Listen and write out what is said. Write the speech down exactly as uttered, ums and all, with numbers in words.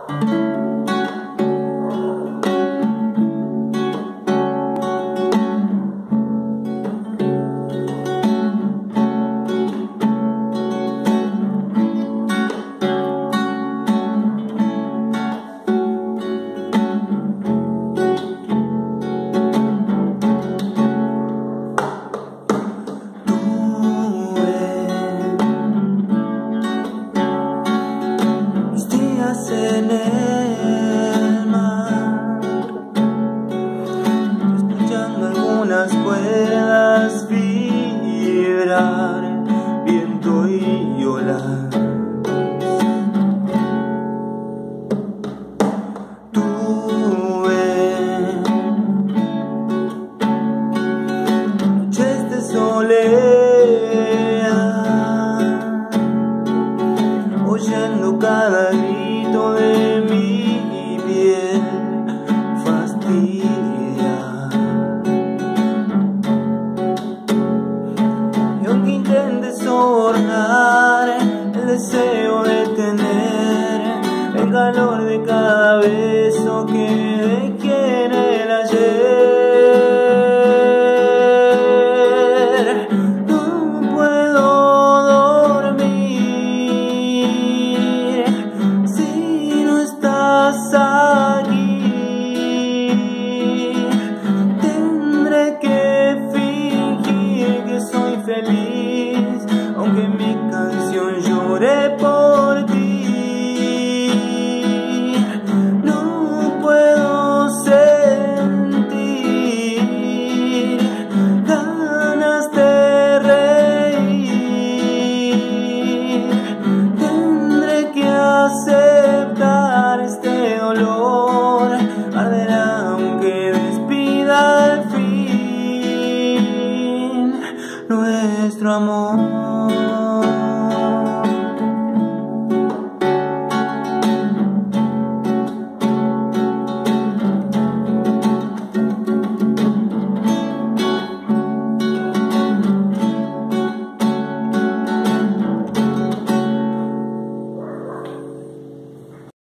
En el mar, escuchando algunas cuerdas vibrar, viento y olas. Tuve noches de soledad, oyendo cada grito de mi piel fastidia. Y aunque intente sobornar el deseo de tener el calor de cada beso que dejé en el ayer, no puedo dormir si no estás aquí. Tendré que fingir que soy feliz, aunque mi canción llore por ti. No puedo sentir ganas de reír. Tendré que aceptar este dolor, arderá aunque despida al fin nuestro amor.